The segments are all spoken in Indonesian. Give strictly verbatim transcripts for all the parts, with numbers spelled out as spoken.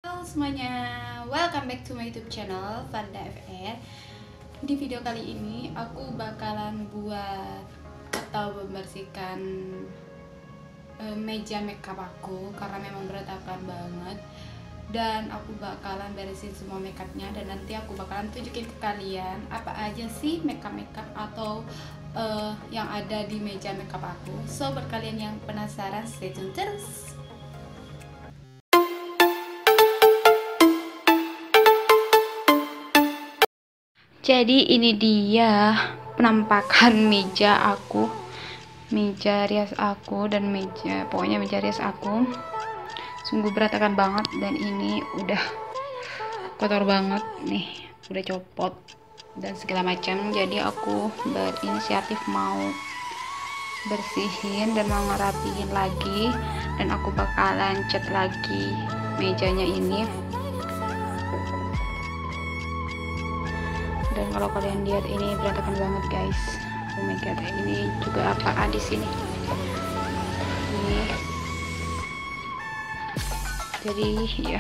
Halo semuanya, welcome back to my YouTube channel Fanda F R. Di video kali ini aku bakalan buat atau membersihkan e, meja makeup aku karena memang berantakan banget. Dan aku bakalan beresin semua makeupnya dan nanti aku bakalan tunjukin ke kalian apa aja sih makeup makeup atau uh, yang ada di meja makeup aku. So buat kalian yang penasaran, stay tune terus. Jadi ini dia penampakan meja aku, meja rias aku dan meja pokoknya meja rias aku. Sungguh berantakan banget dan ini udah kotor banget nih, udah copot dan segala macam. Jadi aku berinisiatif mau bersihin dan mau ngerapihin lagi, dan aku bakalan cat lagi mejanya ini. Dan kalau kalian lihat ini berantakan banget guys. Oh my god, ini juga apaan di sini? Ini jadi ya.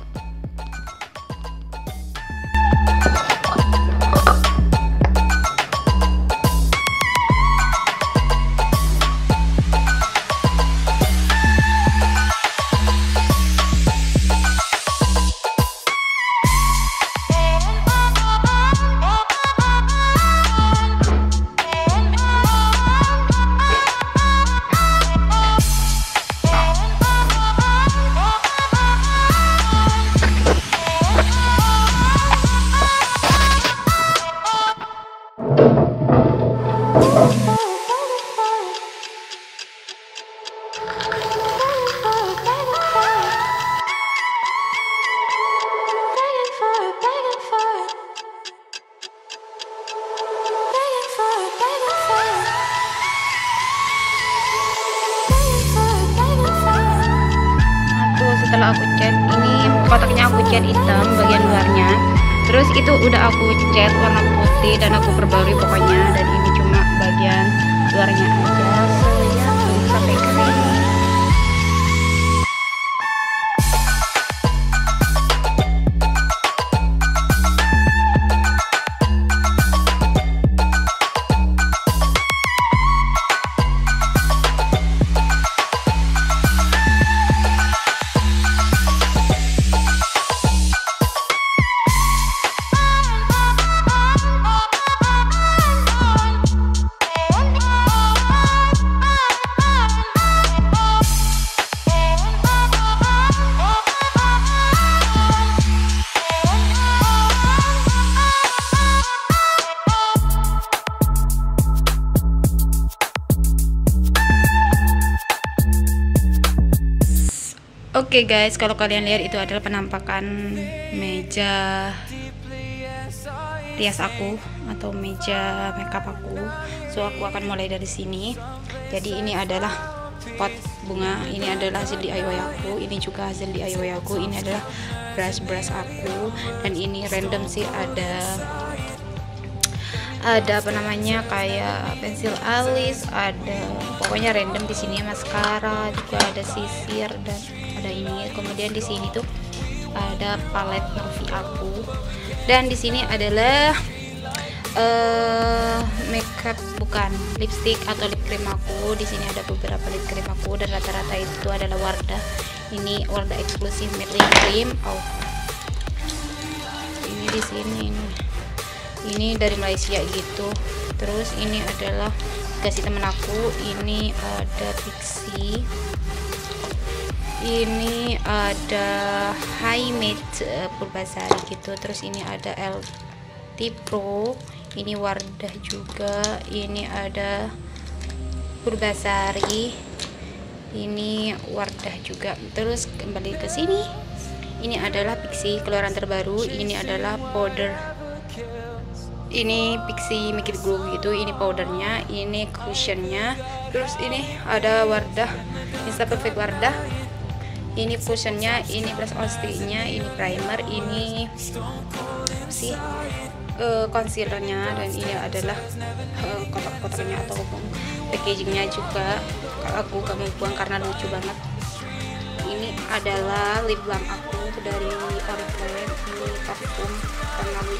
Setelah aku cat, ini kotaknya aku cat hitam bagian luarnya, terus itu udah aku cat warna putih dan aku perbarui pokoknya, dan ini cuma bagian luarnya aja. So ya, tunggu sampai kering. Oke okay guys, kalau kalian lihat itu adalah penampakan meja rias aku atau meja makeup aku. So aku akan mulai dari sini. Jadi ini adalah pot bunga, ini adalah hasil D I Y aku, ini juga hasil D I Y aku, ini adalah brush-brush aku, dan ini random sih, ada ada apa namanya kayak pensil alis, ada pokoknya random di sini, maskara juga ada, sisir dan ada ini. Kemudian di sini tuh ada palet Novi aku, dan di sini adalah uh, makeup bukan lipstick atau lip cream aku. Di sini ada beberapa lip cream aku dan rata-rata itu adalah Wardah. Ini Wardah eksklusif matte lip cream. Oh, ini di sini ini. Ini dari Malaysia gitu. Terus ini adalah kasih temen aku, ini ada Pixi, ini ada High Matte uh, Purbasari gitu. Terus ini ada L T Pro, ini Wardah juga, ini ada Purbasari, ini Wardah juga. Terus kembali ke sini, ini adalah Pixi keluaran terbaru, ini adalah powder, ini Pixi Make It Glow gitu, ini powdernya, ini cushionnya. Terus ini ada Wardah Insta Perfect Wardah, ini cushionnya, ini brush on sticknya, ini primer, ini sih uh, concealernya, dan ini adalah uh, kotak-kotaknya atau packagingnya juga. Aku gak mau buang karena lucu banget. Ini adalah lip balm aku dari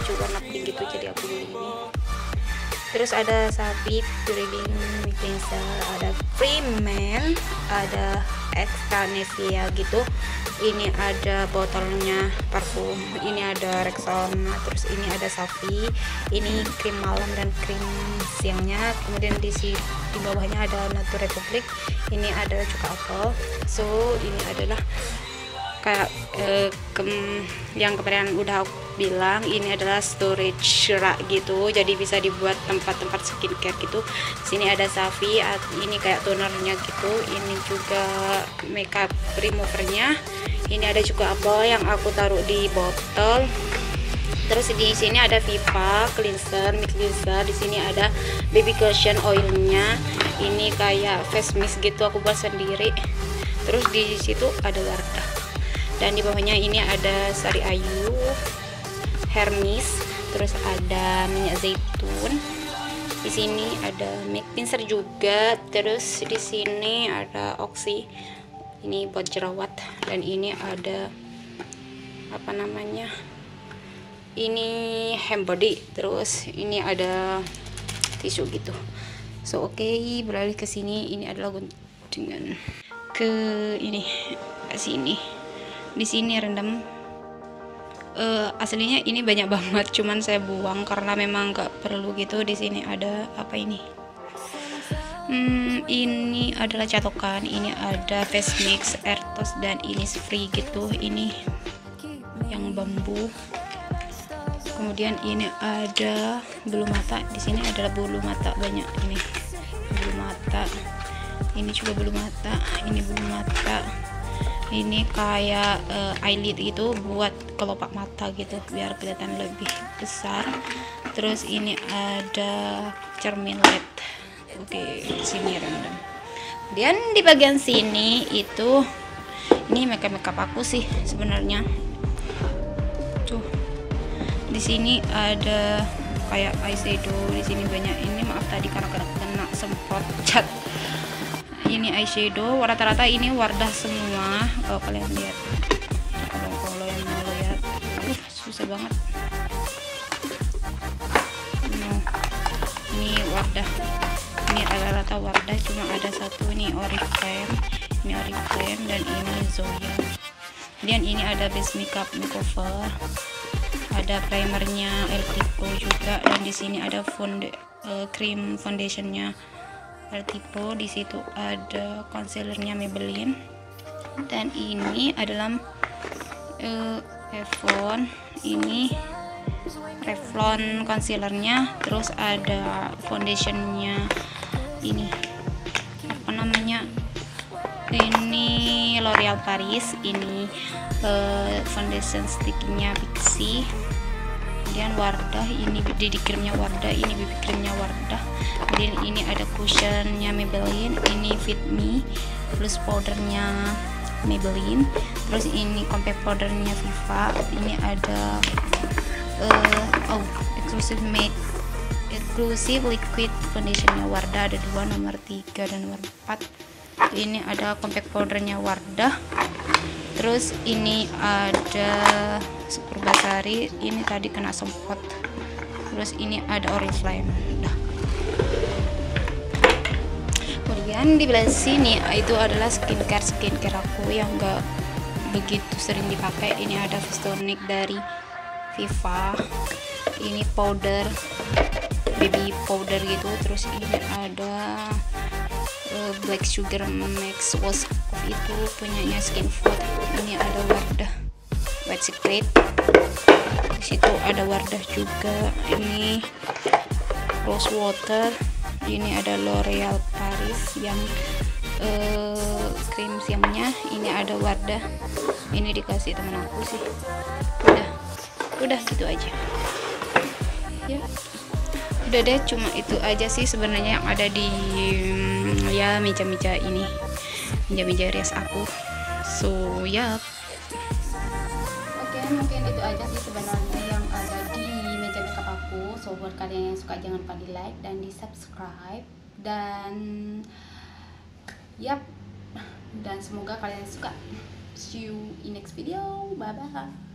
lucu warna pink gitu, jadi aku beli ini. Terus ada Sapi Breeding Cleanser, ada Freeman, ada Extra Nevia gitu. Ini ada botolnya parfum, ini ada Rexona, terus ini ada Sapi, ini krim malam dan krim siangnya. Kemudian di sini di bawahnya ada Nature Republic, ini ada cuka apel. So ini adalah kayak eh, kem, yang kemarin udah aku bilang, ini adalah storage rak gitu, jadi bisa dibuat tempat-tempat skincare gitu. Sini ada Safi, ini kayak tonernya gitu, ini juga makeup removernya. Ini ada juga apa yang aku taruh di botol. Terus di sini ada Viva cleanser, mix cleanser. Di sini ada baby cushion oilnya. Ini kayak face mist gitu, aku buat sendiri. Terus di situ ada Wardah. Dan di bawahnya ini ada Sari Ayu, Hermes, terus ada minyak zaitun. Di sini ada make cleanser juga. Terus di sini ada Oxy, ini buat jerawat. Dan ini ada apa namanya? Ini hand body. Terus ini ada tisu gitu. So oke, okay, beralih ke sini. Ini adalah guntingan ke ini ke sini. Di sini rendam. Uh, aslinya ini banyak banget, cuman saya buang karena memang nggak perlu gitu. Di sini ada apa ini? Hmm, ini adalah catokan. Ini ada face mix, airtos, dan ini free gitu. Ini yang bambu. Kemudian ini ada bulu mata. Di sini adalah bulu mata banyak ini. Bulu mata. Ini juga bulu mata. Ini bulu mata. Ini kayak uh, eyelid gitu, buat kelopak mata gitu biar kelihatan lebih besar. Terus ini ada cermin L E D. Oke, sini random. Dan di bagian sini itu ini makeup makeup aku sih sebenarnya. Tuh. Di sini ada kayak eyeshadow, di sini banyak. Ini maaf tadi karena kena semprot cat. Ini eyeshadow, rata-rata ini Wardah semua. Kalau kalian lihat, kalau kalau yang mau lihat, uh, susah banget. Nah, ini Wardah, ini rata-rata Wardah, cuma ada satu ini Oriflame, ini Oriflame, dan ini Zoya. Dan ini ada base makeup makeover, ada primernya El Tipo juga, dan di sini ada fonde, uh, cream foundationnya El Tipo. Di situ ada concealernya Maybelline, dan ini adalah uh, Revlon. Ini Revlon concealernya. Terus ada foundationnya ini apa namanya, ini L'Oreal Paris. Ini uh, foundation sticknya Pixi. Kemudian Wardah, ini D D creamnya Wardah, ini B B creamnya Wardah. Kemudian ini ada cushionnya Maybelline, ini Fit Me, plus powdernya Maybelline. Terus ini compact powdernya Viva. Ini ada uh, oh exclusive matte exclusive liquid foundationnya Wardah, ada dua, nomor tiga dan nomor empat. Ini ada compact powdernya Wardah. Terus ini ada Purbasari, ini tadi kena semprot. Terus ini ada Oriflame. Udah. Kemudian di belah sini itu adalah skincare skincare aku yang enggak begitu sering dipakai. Ini ada face tonic dari Viva. Ini powder, baby powder gitu. Terus ini ada uh, black sugar max wash off, itu punyanya Skin Food. Ini ada Wardah White Secret. Di situ ada Wardah juga. Ini rose water. Ini ada L'Oreal Paris yang uh, krim siangnya. Ini ada Wardah. Ini dikasih temen aku sih. Udah, udah gitu aja. Ya, udah deh, cuma itu aja sih sebenarnya yang ada di ya meja-meja ini, meja-meja rias aku. So ya. Oke, mungkin itu aja sih sebenarnya yang ada di meja makeup aku. So buat kalian yang suka jangan lupa di like dan di subscribe, dan yap, dan semoga kalian suka. See you in next video. Bye bye.